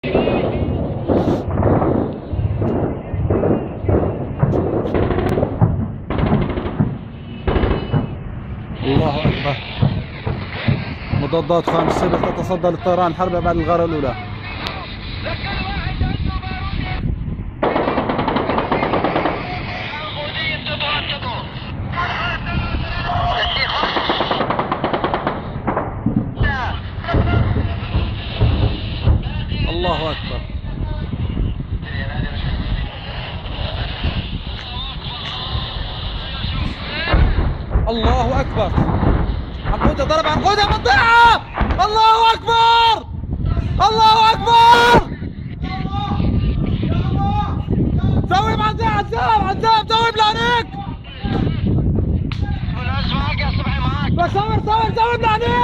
الله أكبر. مضادات خان السبع تتصدى للطيران الحربي بعد الغارة الأولى. الله أكبر. الله أكبر. عنقودة ضرب عنقودة منطقة. الله أكبر. الله أكبر. سوي عزام سوي بلانيك. بصور سوي بلانيك.